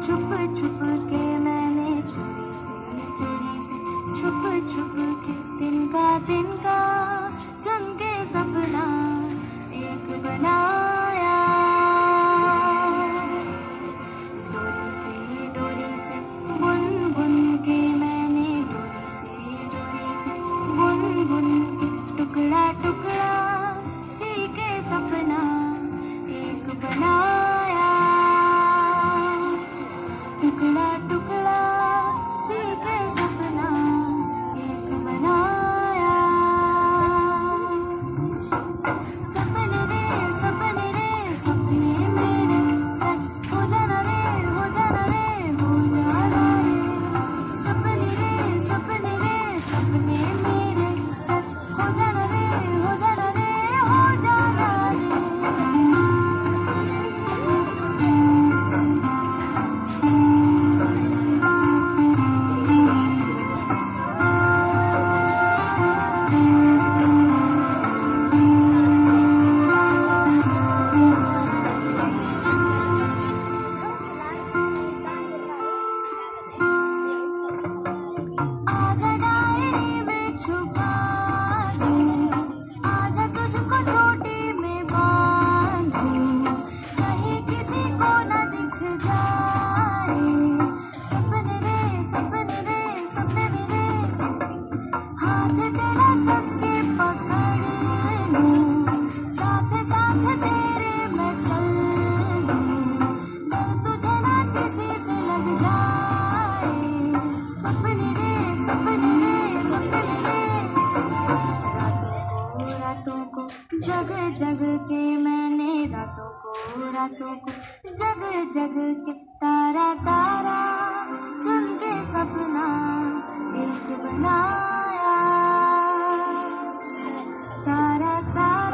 छुप छुप के मैंने चोरी से छुप छुप के तिनका चुन के सपना एक बनाया। डोरी से बुन बुन के मैंने डोरी से बुन बुन के टुकड़ा टुकड़ा सी के सपना एक बनाया। टुकड़ा टुकड़ा सी के सपना एक बनाया। सपने रे सपने मेरे सच हो जाना रे हो जाना रे हो जाना रे। सपने रे सपने मेरे सच हो जाना रे हो जाना रे हो जाना रे। आजा डायरी में छुपा दूं, आजा तुझको चोटी में बांधूं, कहीं किसी को न दिख जाए। सपने रे हाथ तेरा कस के पकड़ लूं, साथ साथ तेरे मैं चल लूं, डर तुझे न किसी से लग जाए। सपने रे रातों को जग जग के मैंने रातों को जग जग के तारा तारा चुन के सपना एक बनाया। तारा तारा